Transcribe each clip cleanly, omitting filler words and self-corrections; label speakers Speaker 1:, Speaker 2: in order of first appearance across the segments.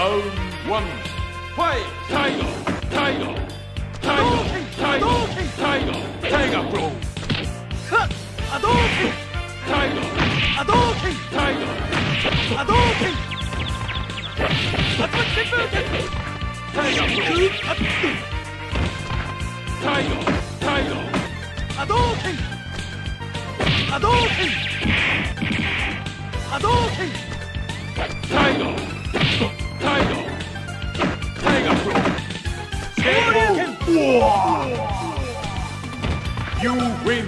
Speaker 1: Round one. Fight! Tiger! Tiger! Tiger! Tiger! Tiger! Tiger Pro!
Speaker 2: Hadouken!
Speaker 1: Tiger!
Speaker 2: Hadouken!
Speaker 1: Tiger!
Speaker 2: Hadouken! Atsuki Buken!
Speaker 1: Tiger Pro! Tiger! Tiger!
Speaker 2: Hadouken! Hadouken! Hadouken!
Speaker 1: Tiger! Tiger! Tiger Pro!
Speaker 2: Shoryuken!
Speaker 1: You win!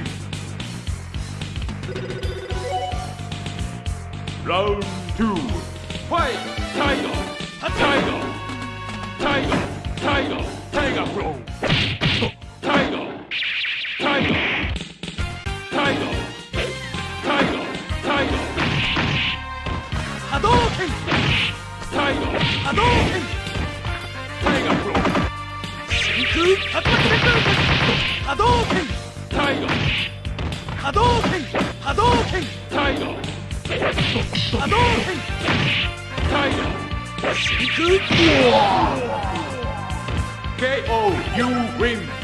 Speaker 1: Round two. Fight! Tiger! Tiger! Tiger! Tiger! Tiger Pro! Tiger! Tiger! Tiger! Tiger! Tiger!
Speaker 2: Hadouken!
Speaker 1: Tiger!
Speaker 2: Hadouken!
Speaker 1: Tiger Pro!
Speaker 2: Shinku Atsuki Buken! Hadouken!
Speaker 1: Tiger!
Speaker 2: Hadouken! Hadouken!
Speaker 1: Tiger!
Speaker 2: Hadouken!
Speaker 1: Tiger!
Speaker 2: Shinku!
Speaker 1: KO! You win!